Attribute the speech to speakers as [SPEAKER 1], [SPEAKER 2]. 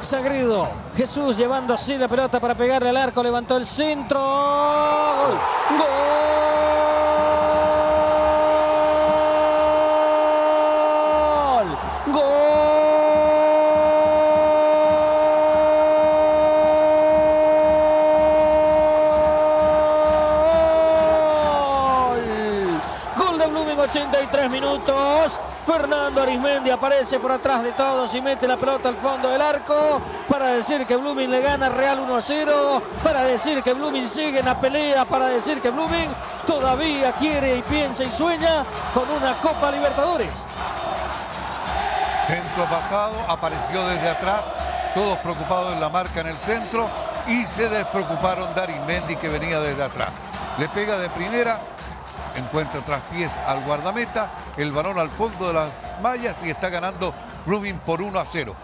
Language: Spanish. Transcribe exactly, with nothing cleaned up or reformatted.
[SPEAKER 1] Sagredo, Jesús llevando así la pelota para pegarle al arco, levantó el centro. ¡Gol! ¡Gol! ¡Gol! Gol de Blooming, ochenta y tres minutos. Fernando Arismendi aparece por atrás de todos y mete la pelota al fondo del arco para decir que Blooming le gana a Real uno a cero, para decir que Blooming sigue en la pelea, para decir que Blooming todavía quiere y piensa y sueña con una Copa Libertadores.
[SPEAKER 2] Centro pasado, apareció desde atrás, todos preocupados en la marca en el centro y se despreocuparon de Arismendi que venía desde atrás. Le pega de primera, encuentra traspiés al guardameta, el balón al fondo de las mallas y está ganando Blooming por uno a cero.